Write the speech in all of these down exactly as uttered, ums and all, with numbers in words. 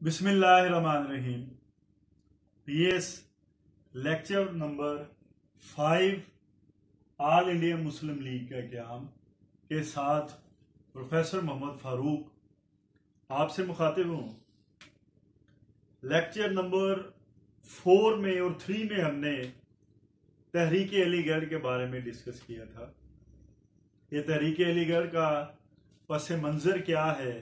بسم اللہ الرحمن الرحیم۔ P S lecture number five All India Muslim League کا قیام کے ساتھ پروفیسر محمد فاروق آپ سے مخاطب ہوں۔ لیکچر نمبر فور میں اور تھری میں ہم نے تحریک علی گڑھ کے بارے میں ڈسکس کیا تھا۔ یہ تحریک علی گڑھ کا پس منظر کیا ہے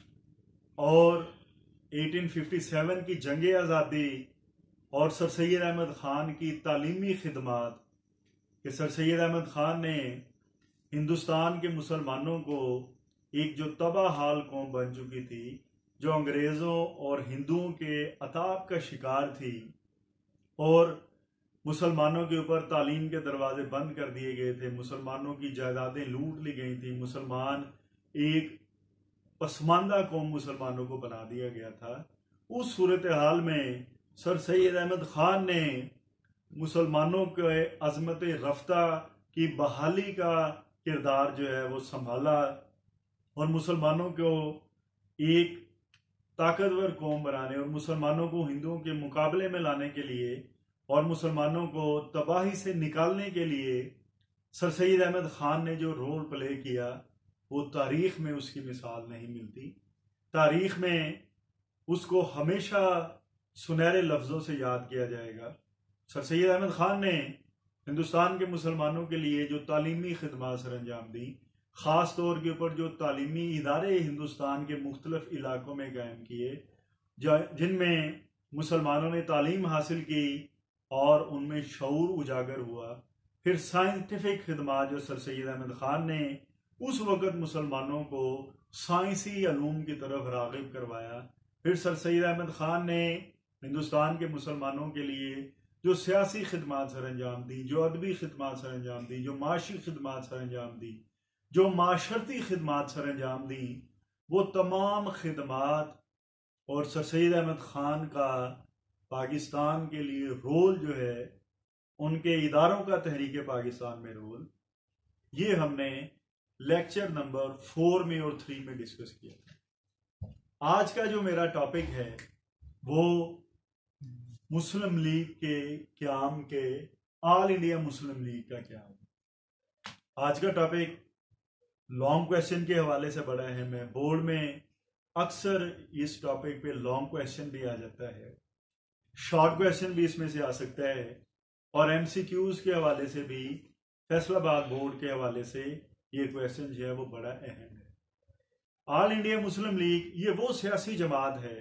اور ایٹین ففٹی سیون کی جنگ آزادی اور سر سید احمد خان کی تعلیمی خدمات کہ سر سید احمد خان نے ہندوستان کے مسلمانوں کو ایک جو تباہ حال قوم بن چکی تھی، جو انگریزوں اور ہندوؤں کے عطاب کا شکار تھی اور مسلمانوں کے اوپر تعلیم کے دروازے بند کر دیے گئے تھے، مسلمانوں کی جائیدادیں لوٹ لی گئی تھیں، مسلمان ایک پسماندہ قوم مسلمانوں کو بنا دیا گیا تھا۔ اس صورتحال میں سر سید احمد خان نے مسلمانوں کے عظمت رفتہ کی بحالی کا کردار جو ہے وہ سنبھالا اور مسلمانوں کو ایک طاقتور قوم بنانے اور مسلمانوں کو ہندوؤں کے مقابلے میں لانے کے لیے اور مسلمانوں کو تباہی سے نکالنے کے لیے سر سید احمد خان نے جو رول پلے کیا وہ تاریخ میں اس کی مثال نہیں ملتی۔ تاریخ میں اس کو ہمیشہ سنہرے لفظوں سے یاد کیا جائے گا۔ سر سید احمد خان نے ہندوستان کے مسلمانوں کے لیے جو تعلیمی خدمات سر انجام دی، خاص طور کے اوپر جو تعلیمی ادارے ہندوستان کے مختلف علاقوں میں قائم کیے، جن میں مسلمانوں نے تعلیم حاصل کی اور ان میں شعور اجاگر ہوا۔ پھر سائنٹیفک خدمات جو سر سید احمد خان نے اس وقت مسلمانوں کو سائنسی علوم کی طرف راغب کروایا۔ پھر سر سید احمد خان نے ہندوستان کے مسلمانوں کے لیے جو سیاسی خدمات سر انجام دی، جو ادبی خدمات سر انجام دی، جو معاشی خدمات سر انجام دی، جو معاشرتی خدمات سر انجام دی، وہ تمام خدمات اور سر سید احمد خان کا پاکستان کے لیے رول جو ہے، ان کے اداروں کا تحریک پاکستان میں رول، یہ ہم نے لیکچر نمبر فور میں اور تھری میں ڈسکس کیا۔ آج کا جو میرا ٹاپک ہے وہ مسلم لیگ کے قیام کے آل انڈیا مسلم لیگ کا قیام۔ آج کا ٹاپک لانگ کویسچن کے حوالے سے بڑا اہم ہے۔ بورڈ میں اکثر اس ٹاپک پہ لانگ کویسچن بھی آ جاتا ہے، شارٹ کویسچن بھی اس میں سے آ سکتا ہے، اور ایم سی کیوز کے حوالے سے بھی فیصل آباد بورڈ کے حوالے سے یہ کویسچن جو ہے وہ بڑا اہم ہے۔ آل انڈیا مسلم لیگ یہ وہ سیاسی جماعت ہے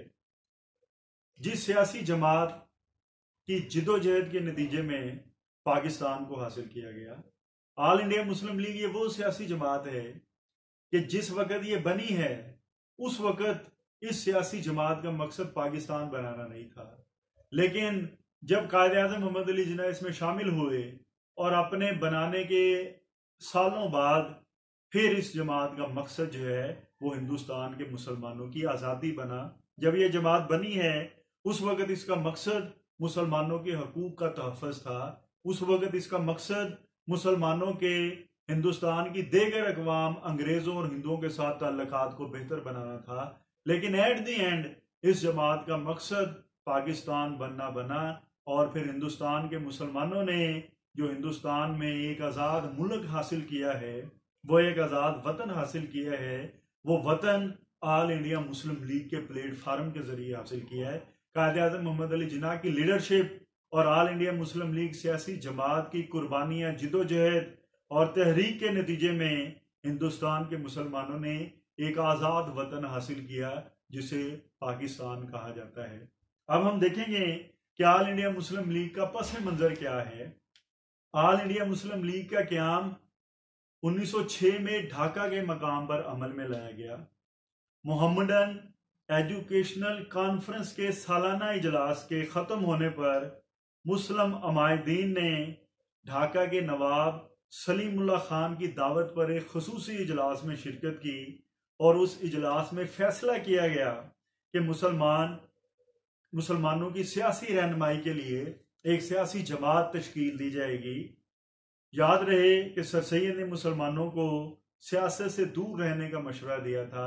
جس سیاسی جماعت کی جد و جہد کے نتیجے میں پاکستان کو حاصل کیا گیا۔ آل انڈیا مسلم لیگ یہ وہ سیاسی جماعت ہے کہ جس وقت یہ بنی ہے اس وقت اس سیاسی جماعت کا مقصد پاکستان بنانا نہیں تھا، لیکن جب قائد اعظم محمد علی جناح اس میں شامل ہوئے اور اپنے بنانے کے سالوں بعد پھر اس جماعت کا مقصد جو ہے وہ ہندوستان کے مسلمانوں کی آزادی بنا۔ جب یہ جماعت بنی ہے اس وقت اس کا مقصد مسلمانوں کے حقوق کا تحفظ تھا، اس وقت اس کا مقصد مسلمانوں کے ہندوستان کی دیگر اقوام انگریزوں اور ہندوؤں کے ساتھ تعلقات کو بہتر بنانا تھا، لیکن ایٹ دی اینڈ اس جماعت کا مقصد پاکستان بننا بنا، اور پھر ہندوستان کے مسلمانوں نے جو ہندوستان میں ایک آزاد ملک حاصل کیا ہے، وہ ایک آزاد وطن حاصل کیا ہے، وہ وطن آل انڈیا مسلم لیگ کے پلیٹ فارم کے ذریعے حاصل کیا ہے۔ قائد اعظم محمد علی جناح کی لیڈرشپ اور آل انڈیا مسلم لیگ سیاسی جماعت کی قربانیاں، جد و جہد اور تحریک کے نتیجے میں ہندوستان کے مسلمانوں نے ایک آزاد وطن حاصل کیا جسے پاکستان کہا جاتا ہے۔ اب ہم دیکھیں گے کہ آل انڈیا مسلم لیگ کا پس منظر کیا ہے۔ آل انڈیا مسلم لیگ کا قیام انیس سو چھ میں ڈھاکہ کے مقام پر عمل میں لایا گیا۔ محمدن ایجوکیشنل کانفرنس کے سالانہ اجلاس کے ختم ہونے پر مسلم عمائدین نے ڈھاکہ کے نواب سلیم اللہ خان کی دعوت پر ایک خصوصی اجلاس میں شرکت کی، اور اس اجلاس میں فیصلہ کیا گیا کہ مسلمان مسلمانوں کی سیاسی رہنمائی کے لیے ایک سیاسی جماعت تشکیل دی جائے گی۔ یاد رہے کہ سر سید نے مسلمانوں کو سیاست سے دور رہنے کا مشورہ دیا تھا،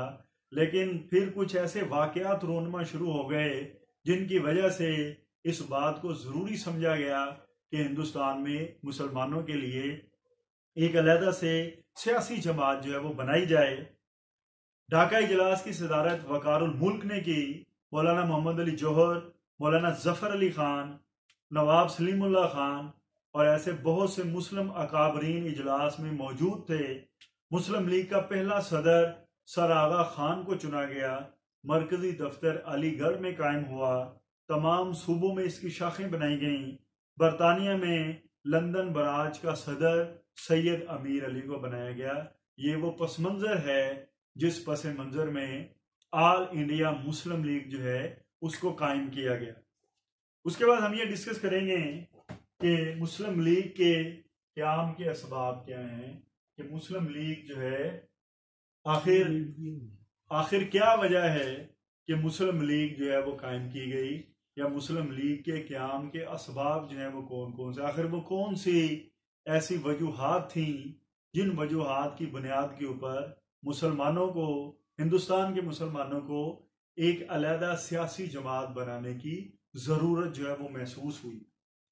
لیکن پھر کچھ ایسے واقعات رونما شروع ہو گئے جن کی وجہ سے اس بات کو ضروری سمجھا گیا کہ ہندوستان میں مسلمانوں کے لیے ایک علیحدہ سے سیاسی جماعت جو ہے وہ بنائی جائے۔ ڈھاکہ اجلاس کی صدارت وقار الملک نے کی۔ مولانا محمد علی جوہر، مولانا ظفر علی خان، نواب سلیم اللہ خان اور ایسے بہت سے مسلم اکابرین اجلاس میں موجود تھے۔ مسلم لیگ کا پہلا صدر سر آغا خان کو چنا گیا۔ مرکزی دفتر علی گڑھ میں قائم ہوا۔ تمام صوبوں میں اس کی شاخیں بنائی گئیں۔ برطانیہ میں لندن براج کا صدر سید امیر علی کو بنایا گیا۔ یہ وہ پس منظر ہے جس پس منظر میں آل انڈیا مسلم لیگ جو ہے اس کو قائم کیا گیا۔ اس کے بعد ہم یہ ڈسکس کریں گے کہ مسلم لیگ کے قیام کے اسباب کیا ہیں، کہ مسلم لیگ جو ہے آخر آخر کیا وجہ ہے کہ مسلم لیگ جو ہے وہ قائم کی گئی، یا مسلم لیگ کے قیام کے اسباب جو ہیں وہ کون کون سے، آخر وہ کون سی ایسی وجوہات تھیں جن وجوہات کی بنیاد کے اوپر مسلمانوں کو، ہندوستان کے مسلمانوں کو ایک علیحدہ سیاسی جماعت بنانے کی ضرورت جو ہے وہ محسوس ہوئی۔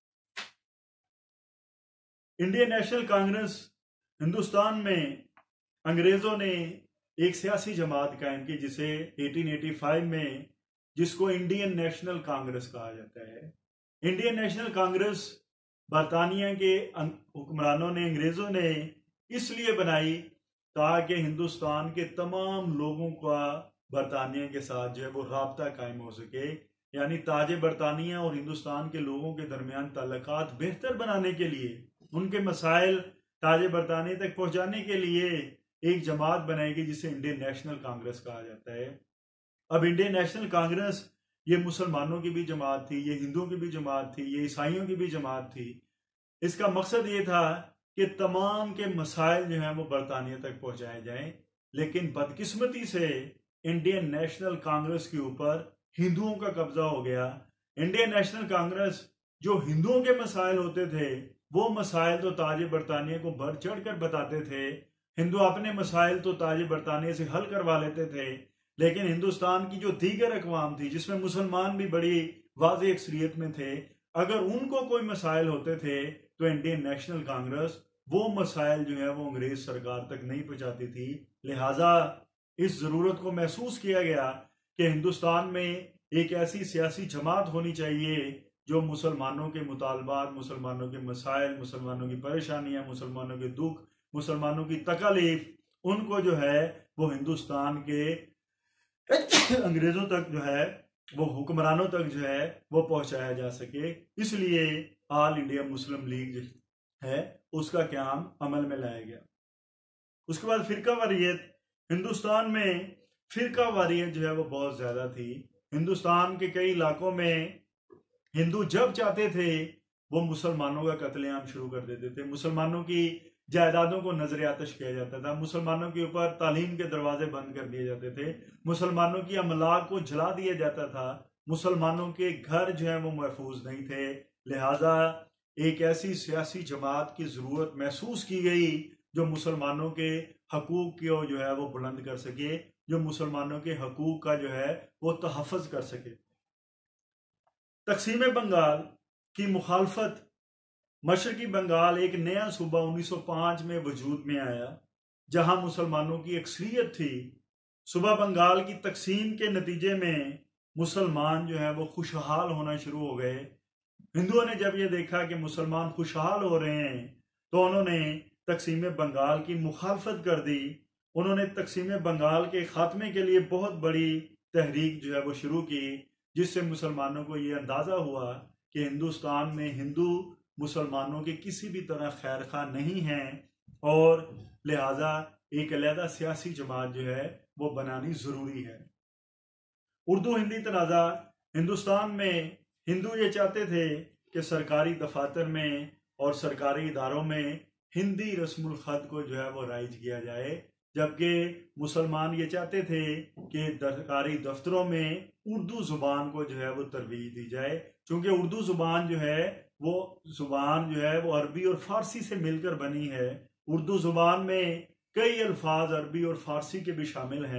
انڈین نیشنل کانگریس ہندوستان میں انگریزوں نے ایک سیاسی جماعت قائم کی جسے اٹھارہ سو پچاسی میں جس کو انڈین نیشنل کانگریس کہا جاتا ہے۔ انڈین نیشنل کانگریس برطانیہ کے حکمرانوں نے، انگریزوں نے اس لیے بنائی تاکہ ہندوستان کے تمام لوگوں کا برطانیہ کے ساتھ جو ہے وہ رابطہ قائم ہو سکے، یعنی تاج برطانیہ اور ہندوستان کے لوگوں کے درمیان تعلقات بہتر بنانے کے لیے، ان کے مسائل تاج برطانیہ تک پہنچانے کے لیے ایک جماعت بنائی گئی جسے انڈین نیشنل کانگریس کہا جاتا ہے۔ اب انڈین نیشنل کانگریس یہ مسلمانوں کی بھی جماعت تھی، یہ ہندوؤں کی بھی جماعت تھی، یہ عیسائیوں کی بھی جماعت تھی۔ اس کا مقصد یہ تھا کہ تمام کے مسائل جو ہیں وہ برطانیہ تک پہنچائے جائیں، لیکن بدقسمتی سے انڈین نیشنل کانگریس کے اوپر ہندوؤں کا قبضہ ہو گیا۔ انڈین نیشنل کانگریس جو ہندوؤں کے مسائل ہوتے تھے وہ مسائل تو تاج برطانیہ کو بڑھ چڑھ کر بتاتے تھے، ہندو اپنے مسائل تو تاج برطانیہ سے حل کروا لیتے تھے، لیکن ہندوستان کی جو دیگر اقوام تھی جس میں مسلمان بھی بڑی واضح اکثریت میں تھے، اگر ان کو کوئی مسائل ہوتے تھے تو انڈین نیشنل کانگریس وہ مسائل جو ہے وہ انگریز سرکار تک نہیں پہنچاتی تھی۔ لہٰذا اس ضرورت کو محسوس کیا گیا کہ ہندوستان میں ایک ایسی سیاسی جماعت ہونی چاہیے جو مسلمانوں کے مطالبات، مسلمانوں کے مسائل، مسلمانوں کی پریشانیاں، مسلمانوں کے دکھ، مسلمانوں کی تکالیف، ان کو جو ہے وہ ہندوستان کے انگریزوں تک جو ہے وہ حکمرانوں تک جو ہے وہ پہنچایا جا سکے۔ اس لیے آل انڈیا مسلم لیگ جو ہے اس کا قیام عمل میں لایا گیا۔ اس کے بعد فرقہ واریت، ہندوستان میں فرقہ واریت جو ہے وہ بہت زیادہ تھی۔ ہندوستان کے کئی علاقوں میں ہندو جب چاہتے تھے وہ مسلمانوں کا قتل عام شروع کر دیتے تھے، مسلمانوں کی جائیدادوں کو نظر آتش کیا جاتا تھا، مسلمانوں کے اوپر تعلیم کے دروازے بند کر دیے جاتے تھے، مسلمانوں کی املاک کو جلا دیا جاتا تھا، مسلمانوں کے گھر جو ہیں وہ محفوظ نہیں تھے۔ لہٰذا ایک ایسی سیاسی جماعت کی ضرورت محسوس کی گئی جو مسلمانوں کے حقوق کو جو ہے وہ بلند کر سکے، جو مسلمانوں کے حقوق کا جو ہے وہ تحفظ کر سکے۔ تقسیم بنگال کی مخالفت، مشرقی بنگال ایک نیا صوبہ انیس سو پانچ میں وجود میں آیا جہاں مسلمانوں کی اکثریت تھی۔ صوبہ بنگال کی تقسیم کے نتیجے میں مسلمان جو ہے وہ خوشحال ہونا شروع ہو گئے۔ ہندوؤں نے جب یہ دیکھا کہ مسلمان خوشحال ہو رہے ہیں تو انہوں نے تقسیم بنگال کی مخالفت کر دی۔ انہوں نے تقسیم بنگال کے خاتمے کے لیے بہت بڑی تحریک جو ہے وہ شروع کی، جس سے مسلمانوں کو یہ اندازہ ہوا کہ ہندوستان میں ہندو مسلمانوں کے کسی بھی طرح خیر خواہ نہیں ہیں اور لہٰذا ایک علیحدہ سیاسی جماعت جو ہے وہ بنانی ضروری ہے۔ اردو ہندی تنازع، ہندوستان میں ہندو یہ چاہتے تھے کہ سرکاری دفاتر میں اور سرکاری اداروں میں ہندی رسم الخط کو جو ہے وہ رائج کیا جائے، جبکہ مسلمان یہ چاہتے تھے کہ سرکاری دفتروں میں اردو زبان کو جو ہے وہ ترویج دی جائے، چونکہ اردو زبان جو ہے وہ زبان جو ہے وہ عربی اور فارسی سے مل کر بنی ہے۔ اردو زبان میں کئی الفاظ عربی اور فارسی کے بھی شامل ہیں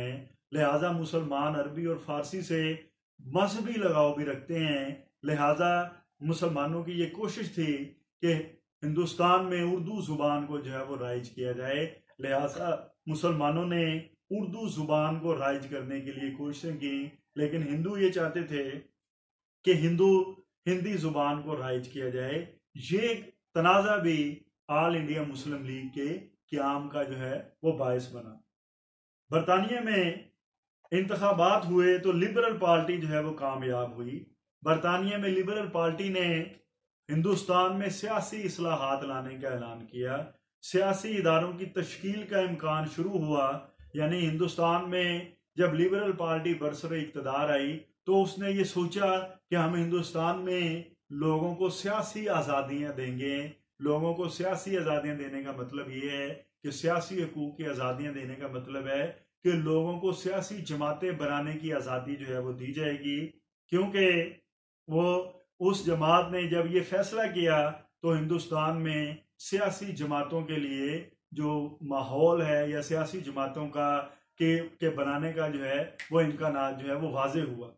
لہٰذا مسلمان عربی اور فارسی سے مذہبی لگاؤ بھی رکھتے ہیں، لہٰذا مسلمانوں کی یہ کوشش تھی کہ ہندوستان میں اردو زبان کو جو ہے وہ رائج کیا جائے، لہٰذا مسلمانوں نے اردو زبان کو رائج کرنے کے لیے کوششیں کی، لیکن ہندو یہ چاہتے تھے کہ ہندو ہندی زبان کو رائج کیا جائے۔ یہ تنازع بھی آل انڈیا مسلم لیگ کے قیام کا جو ہے وہ باعث بنا۔ برطانیہ میں انتخابات ہوئے تو لبرل پارٹی جو ہے وہ کامیاب ہوئی۔ برطانیہ میں لبرل پارٹی نے ہندوستان میں سیاسی اصلاحات لانے کا اعلان کیا، سیاسی اداروں کی تشکیل کا امکان شروع ہوا، یعنی ہندوستان میں جب لبرل پارٹی برسر اقتدار آئی تو اس نے یہ سوچا کہ ہم ہندوستان میں لوگوں کو سیاسی آزادیاں دیں گے۔ لوگوں کو سیاسی آزادیاں دینے کا مطلب یہ ہے کہ سیاسی حقوق کی آزادیاں دینے کا مطلب ہے کہ لوگوں کو سیاسی جماعتیں بنانے کی آزادی جو ہے وہ دی جائے گی، کیونکہ وہ اس جماعت نے جب یہ فیصلہ کیا تو ہندوستان میں سیاسی جماعتوں کے لیے جو ماحول ہے یا سیاسی جماعتوں کا کے, کے بنانے کا جو ہے وہ امکانات جو ہے وہ واضح ہوا۔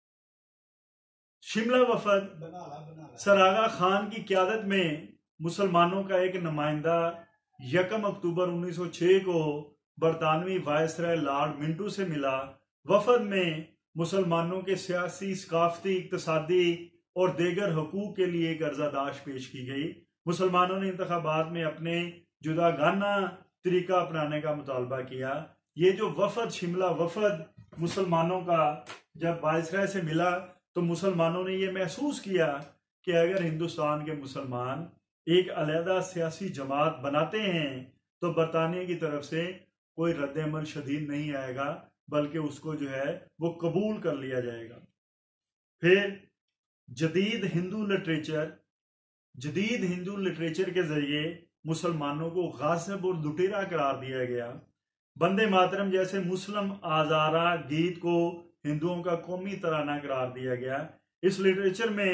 شملہ وفد سر آغا خان کی قیادت میں مسلمانوں کا ایک نمائندہ یکم اکتوبر انیس سو چھ کو برطانوی وائسرائے لارڈ منٹو سے ملا۔ وفد میں مسلمانوں کے سیاسی، ثقافتی، اقتصادی اور دیگر حقوق کے لیے ایک عرضداشت پیش کی گئی۔ مسلمانوں نے انتخابات میں اپنے جداگانہ طریقہ اپنانے کا مطالبہ کیا۔ یہ جو وفد شملہ وفد مسلمانوں کا جب وائسرائے سے ملا تو مسلمانوں نے یہ محسوس کیا کہ اگر ہندوستان کے مسلمان ایک علیحدہ سیاسی جماعت بناتے ہیں تو برطانیہ کی طرف سے کوئی رد عمل شدید نہیں آئے گا، بلکہ اس کو جو ہے وہ قبول کر لیا جائے گا۔ پھر جدید ہندو لٹریچر جدید ہندو لٹریچر کے ذریعے مسلمانوں کو غاصب اور لٹیرا قرار دیا گیا۔ بندے ماترم جیسے مسلم آزارہ گیت کو ہندوؤں کا قومی ترانہ قرار دیا گیا۔ اس لٹریچر میں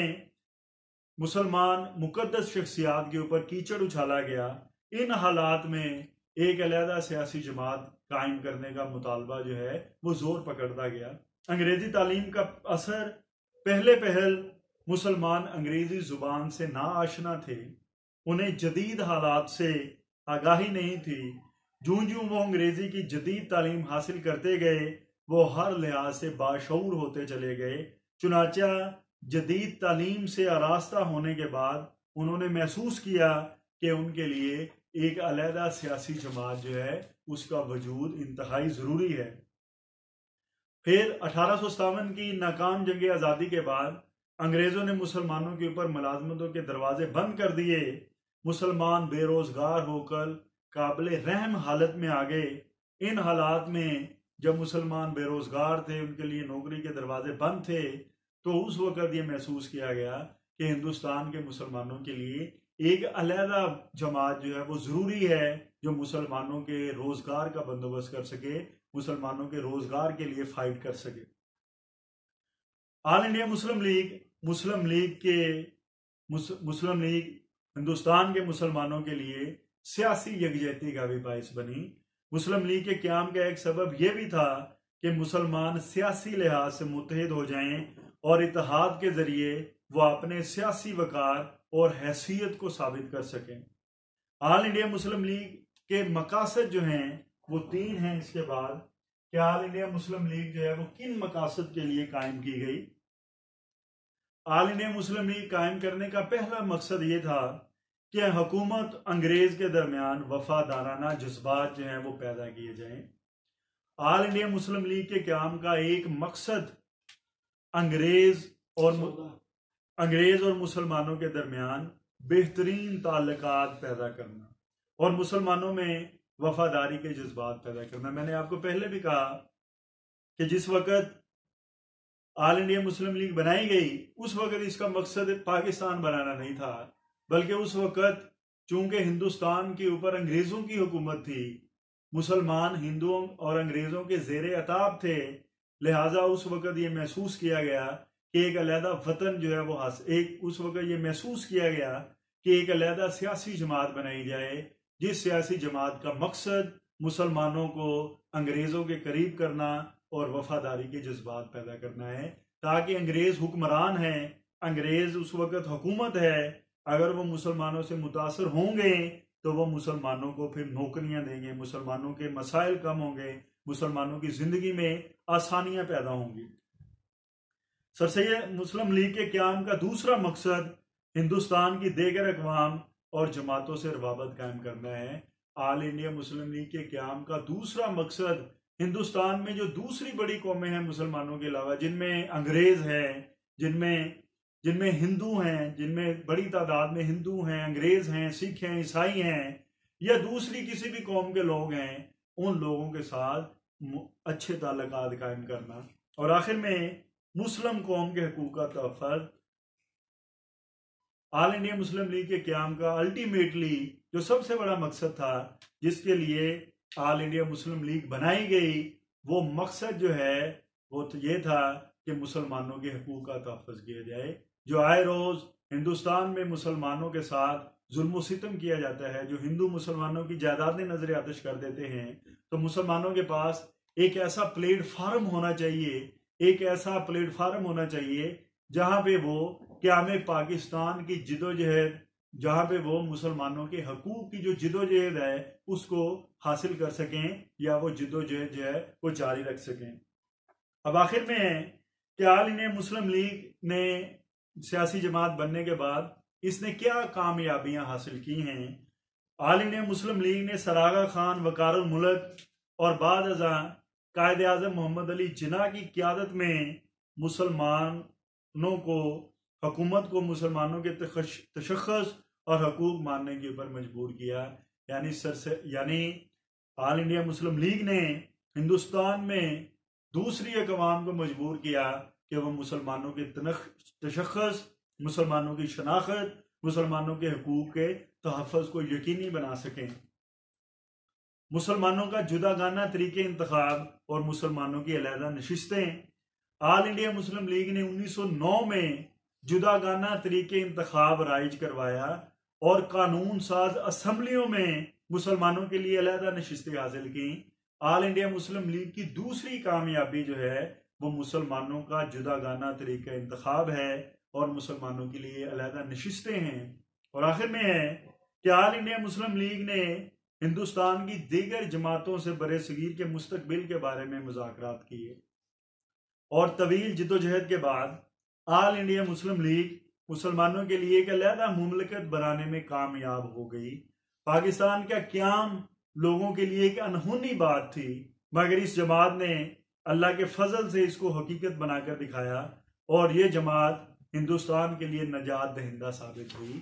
مسلمان مقدس شخصیات کے اوپر کیچڑ اچھالا گیا۔ ان حالات میں ایک علیحدہ سیاسی جماعت قائم کرنے کا مطالبہ جو ہے وہ زور پکڑتا گیا۔ انگریزی تعلیم کا اثر، پہلے پہل مسلمان انگریزی زبان سے نا آشنا تھے، انہیں جدید حالات سے آگاہی نہیں تھی۔ جوں جوں وہ انگریزی کی جدید تعلیم حاصل کرتے گئے وہ ہر لحاظ سے باشعور ہوتے چلے گئے۔ چنانچہ جدید تعلیم سے آراستہ ہونے کے بعد انہوں نے محسوس کیا کہ ان کے لیے ایک علیحدہ سیاسی جماعت جو ہے اس کا وجود انتہائی ضروری ہے۔ پھر اٹھارہ سو ستاون کی ناکام جنگ آزادی کے بعد انگریزوں نے مسلمانوں کے اوپر ملازمتوں کے دروازے بند کر دیے۔ مسلمان بے روزگار ہو کر قابل رحم حالت میں آ گئے۔ ان حالات میں جب مسلمان بے روزگار تھے، ان کے لیے نوکری کے دروازے بند تھے، تو اس وقت یہ محسوس کیا گیا کہ ہندوستان کے مسلمانوں کے لیے ایک علیحدہ جماعت جو ہے وہ ضروری ہے جو مسلمانوں کے روزگار کا بندوبست کر سکے، مسلمانوں کے روزگار کے لیے فائٹ کر سکے۔ آل انڈیا مسلم لیگ مسلم لیگ کے مسلم لیگ ہندوستان کے مسلمانوں کے لیے سیاسی یکجہتی کا بھی باعث بنی۔ مسلم لیگ کے قیام کا ایک سبب یہ بھی تھا کہ مسلمان سیاسی لحاظ سے متحد ہو جائیں اور اتحاد کے ذریعے وہ اپنے سیاسی وقار اور حیثیت کو ثابت کر سکیں۔ آل انڈیا مسلم لیگ کے مقاصد جو ہیں وہ تین ہیں۔ اس کے بعد کہ آل انڈیا مسلم لیگ جو ہے وہ کن مقاصد کے لیے قائم کی گئی؟ آل انڈیا مسلم لیگ قائم کرنے کا پہلا مقصد یہ تھا کہ حکومت انگریز کے درمیان وفادارانہ جذبات جو ہیں وہ پیدا کیے جائیں۔ آل انڈیا مسلم لیگ کے قیام کا ایک مقصد انگریز اور انگریز اور مسلمانوں کے درمیان بہترین تعلقات پیدا کرنا اور مسلمانوں میں وفاداری کے جذبات پیدا کرنا۔ میں نے آپ کو پہلے بھی کہا کہ جس وقت آل انڈیا مسلم لیگ بنائی گئی اس وقت اس کا مقصد پاکستان بنانا نہیں تھا، بلکہ اس وقت چونکہ ہندوستان کے اوپر انگریزوں کی حکومت تھی، مسلمان ہندوؤں اور انگریزوں کے زیر عتاب تھے، لہٰذا اس وقت یہ محسوس کیا گیا کہ ایک علیحدہ وطن جو ہے وہ ایک اس وقت یہ محسوس کیا گیا کہ ایک علیحدہ سیاسی جماعت بنائی جائے جس سیاسی جماعت کا مقصد مسلمانوں کو انگریزوں کے قریب کرنا، اور وفاداری کے جذبات پیدا کرنا ہے، تاکہ انگریز حکمران ہیں، انگریز اس وقت حکومت ہے، اگر وہ مسلمانوں سے متاثر ہوں گے تو وہ مسلمانوں کو پھر نوکریاں دیں گے، مسلمانوں کے مسائل کم ہوں گے، مسلمانوں کی زندگی میں آسانیاں پیدا ہوں گی۔ سر سید مسلم لیگ کے قیام کا دوسرا مقصد ہندوستان کی دیگر اقوام اور جماعتوں سے روابط قائم کرنا ہے۔ آل انڈیا مسلم لیگ کے قیام کا دوسرا مقصد ہندوستان میں جو دوسری بڑی قومیں ہیں مسلمانوں کے علاوہ، جن میں انگریز ہیں، جن میں جن میں ہندو ہیں، جن میں بڑی تعداد میں ہندو ہیں، انگریز ہیں، سکھ ہیں، عیسائی ہیں، یا دوسری کسی بھی قوم کے لوگ ہیں، ان لوگوں کے ساتھ اچھے تعلقات قائم کرنا، اور آخر میں مسلم قوم کے حقوق کا تحفظ۔ آل انڈیا مسلم لیگ کے قیام کا الٹیمیٹلی جو سب سے بڑا مقصد تھا، جس کے لیے آل انڈیا مسلم لیگ بنائی گئی، وہ مقصد جو ہے وہ یہ تھا کہ مسلمانوں کے حقوق کا تحفظ کیا جائے۔ جو آئے روز ہندوستان میں مسلمانوں کے ساتھ ظلم و ستم کیا جاتا ہے، جو ہندو مسلمانوں کی جائیدادیں نظر آتش کر دیتے ہیں، تو مسلمانوں کے پاس ایک ایسا پلیٹ فارم ہونا چاہیے، ایک ایسا پلیٹ فارم ہونا چاہیے جہاں پہ وہ قیام پاکستان کی جد و جہد، جہاں پہ وہ مسلمانوں کے حقوق کی جو جد و جہد ہے اس کو حاصل کر سکیں، یا وہ جد و جہد جو ہے وہ جاری رکھ سکیں۔ اب آخر میں ہے کہ آل انڈیا مسلم لیگ نے سیاسی جماعت بننے کے بعد اس نے کیا کامیابیاں حاصل کی ہیں۔ آل انڈیا مسلم لیگ نے سراغا خان، وقار الملک اور بعد ازاں قائد اعظم محمد علی جناح کی قیادت میں مسلمانوں کو، حکومت کو مسلمانوں کے تشخص اور حقوق ماننے کے اوپر مجبور کیا۔ یعنی سر سے یعنی آل انڈیا مسلم لیگ نے ہندوستان میں دوسری اقوام کو مجبور کیا کہ وہ مسلمانوں کے تشخص، مسلمانوں کی شناخت، مسلمانوں کے حقوق کے تحفظ کو یقینی بنا سکیں۔ مسلمانوں کا جدا گانہ طریقے انتخاب اور مسلمانوں کی علیحدہ نشستیں۔ آل انڈیا مسلم لیگ نے انیس سو نو میں جدا گانہ طریقے انتخاب رائج کروایا اور قانون ساز اسمبلیوں میں مسلمانوں کے لیے علیحدہ نشستیں حاصل کی۔ آل انڈیا مسلم لیگ کی دوسری کامیابی جو ہے وہ مسلمانوں کا جدا گانہ طریقہ انتخاب ہے اور مسلمانوں کے لیے علیحدہ نشستیں ہیں۔ اور آخر میں ہے کہ آل انڈیا مسلم لیگ نے ہندوستان کی دیگر جماعتوں سے برے صغیر کے مستقبل کے بارے میں مذاکرات کیے، اور طویل جدوجہد کے بعد آل انڈیا مسلم لیگ مسلمانوں کے لیے ایک علیحدہ مملکت بنانے میں کامیاب ہو گئی۔ پاکستان کا قیام لوگوں کے لیے ایک انہونی بات تھی، مگر اس جماعت نے اللہ کے فضل سے اس کو حقیقت بنا کر دکھایا، اور یہ جماعت ہندوستان کے لیے نجات دہندہ ثابت ہوئی۔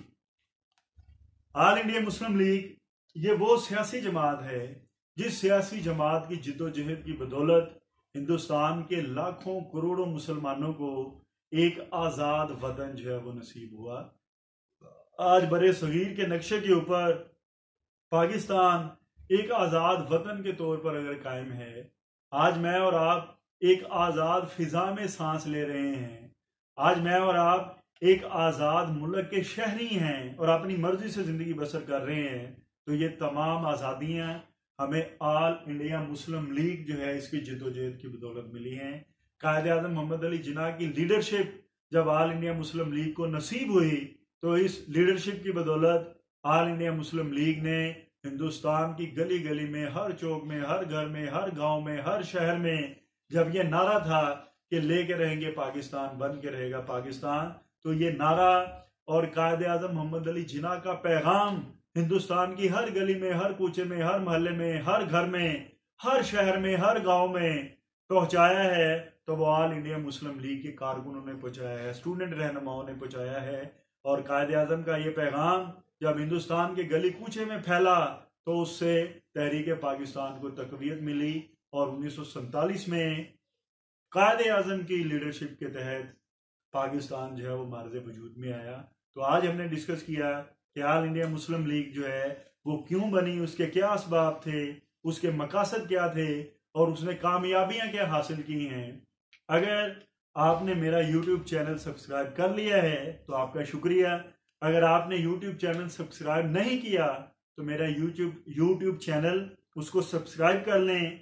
آل انڈیا مسلم لیگ یہ وہ سیاسی جماعت ہے جس سیاسی جماعت کی جد و جہد کی بدولت ہندوستان کے لاکھوں کروڑوں مسلمانوں کو ایک آزاد وطن جو ہے وہ نصیب ہوا۔ آج برے صغیر کے نقشے کے اوپر پاکستان ایک آزاد وطن کے طور پر اگر قائم ہے، آج میں اور آپ ایک آزاد فضا میں سانس لے رہے ہیں، آج میں اور آپ ایک آزاد ملک کے شہری ہیں اور اپنی مرضی سے زندگی بسر کر رہے ہیں، تو یہ تمام آزادیاں ہمیں آل انڈیا مسلم لیگ جو ہے اس کی جد و جہد کی بدولت ملی ہیں۔ قائد اعظم محمد علی جناح کی لیڈرشپ جب آل انڈیا مسلم لیگ کو نصیب ہوئی تو اس لیڈرشپ کی بدولت آل انڈیا مسلم لیگ نے ہندوستان کی گلی گلی میں، ہر چوک میں، ہر گھر میں، ہر گاؤں میں، ہر شہر میں جب یہ نعرہ تھا کہ لے کے رہیں گے پاکستان، بن کے رہے گا پاکستان، تو یہ نعرہ اور قائد اعظم محمد علی جناح کا پیغام ہندوستان کی ہر گلی میں، ہر کوچے میں، ہر محلے میں، ہر گھر میں، ہر شہر میں، ہر گاؤں میں پہنچایا ہے، تو وہ آل انڈیا مسلم لیگ کے کارکنوں نے پہنچایا ہے، اسٹوڈنٹ رہنماؤں نے پہنچایا ہے۔ اور قائد اعظم کا یہ پیغام جب ہندوستان کے گلی کوچے میں پھیلا تو اس سے تحریک پاکستان کو تقویت ملی، اور انیس سو سینتالیس میں قائد اعظم کی لیڈرشپ کے تحت پاکستان جو ہے وہ معرض وجود میں آیا۔ تو آج ہم نے ڈسکس کیا کہ آل انڈیا مسلم لیگ جو ہے وہ کیوں بنی، اس کے کیا اسباب تھے، اس کے مقاصد کیا تھے، اور اس نے کامیابیاں کیا حاصل کی ہیں۔ اگر آپ نے میرا یوٹیوب چینل سبسکرائب کر لیا ہے تو آپ کا شکریہ۔ اگر آپ نے یوٹیوب چینل سبسکرائب نہیں کیا تو میرا یوٹیوب یوٹیوب چینل اس کو سبسکرائب کر لیں،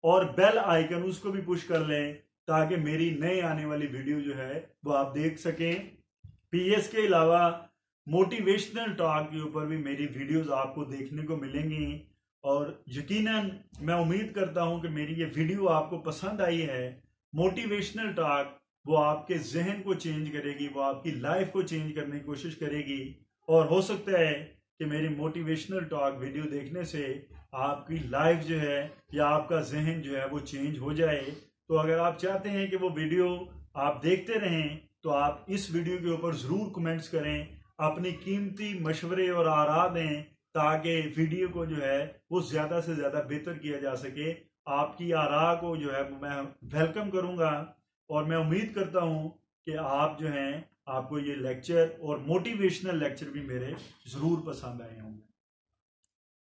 اور بیل آئیکن اس کو بھی پش کر لیں تاکہ میری نئے آنے والی ویڈیو جو ہے وہ آپ دیکھ سکیں۔ پی ایس کے علاوہ موٹیویشنل ٹاک کے اوپر بھی میری ویڈیوز آپ کو دیکھنے کو ملیں گی، اور یقیناً میں امید کرتا ہوں کہ میری یہ ویڈیو آپ کو پسند آئی ہے۔ موٹیویشنل ٹاک وہ آپ کے ذہن کو چینج کرے گی، وہ آپ کی لائف کو چینج کرنے کی کوشش کرے گی، اور ہو سکتا ہے کہ میری موٹیویشنل ٹاک ویڈیو دیکھنے سے آپ کی لائف جو ہے یا آپ کا ذہن جو ہے وہ چینج ہو جائے۔ تو اگر آپ چاہتے ہیں کہ وہ ویڈیو آپ دیکھتے رہیں تو آپ اس ویڈیو کے اوپر ضرور کمنٹس کریں، اپنی قیمتی مشورے اور آراء دیں تاکہ ویڈیو کو جو ہے وہ زیادہ سے زیادہ بہتر کیا جا سکے۔ آپ کی آراء کو جو ہے میں ویلکم کروں گا، اور میں امید کرتا ہوں کہ آپ جو ہیں آپ کو یہ لیکچر اور موٹیویشنل لیکچر بھی میرے ضرور پسند آئے ہوں گے۔